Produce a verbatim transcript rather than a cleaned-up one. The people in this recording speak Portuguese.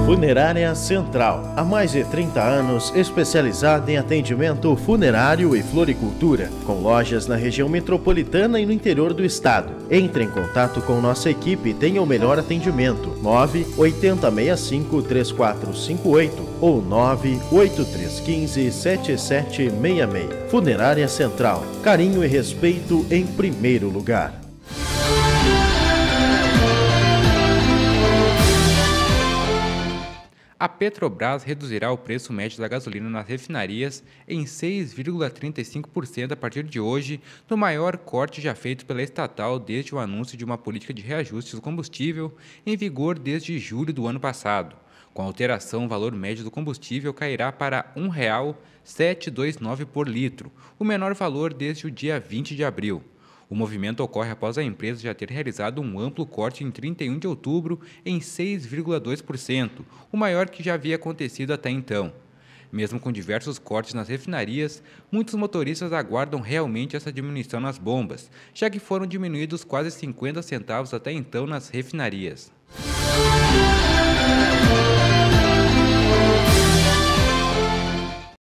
Funerária Central, há mais de trinta anos especializada em atendimento funerário e floricultura, com lojas na região metropolitana e no interior do estado. Entre em contato com nossa equipe e tenha o melhor atendimento. nove oito zero seis cinco três quatro cinco oito ou nove oito três um cinco sete sete seis seis. Funerária Central, carinho e respeito em primeiro lugar. A Petrobras reduzirá o preço médio da gasolina nas refinarias em seis vírgula trinta e cinco por cento a partir de hoje, no maior corte já feito pela estatal desde o anúncio de uma política de reajuste do combustível em vigor desde julho do ano passado. Com a alteração, o valor médio do combustível cairá para um real setecentos e vinte e nove por litro, o menor valor desde o dia vinte de abril. O movimento ocorre após a empresa já ter realizado um amplo corte em trinta e um de outubro em seis vírgula dois por cento, o maior que já havia acontecido até então. Mesmo com diversos cortes nas refinarias, muitos motoristas aguardam realmente essa diminuição nas bombas, já que foram diminuídos quase cinquenta centavos até então nas refinarias.